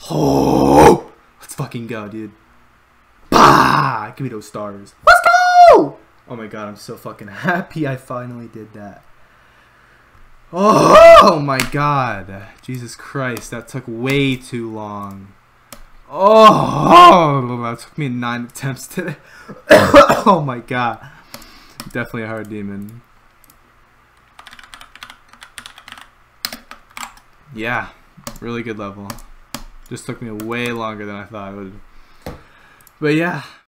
Oh, let's fucking go, dude. Bah! Give me those stars. Let's go! Oh my god, I'm so fucking happy I finally did that. Oh my god. Jesus Christ, that took way too long. Oh, that took me 9 attempts today. Oh my god. Definitely a hard demon. Yeah, really good level. Just took me way longer than I thought it would. But yeah.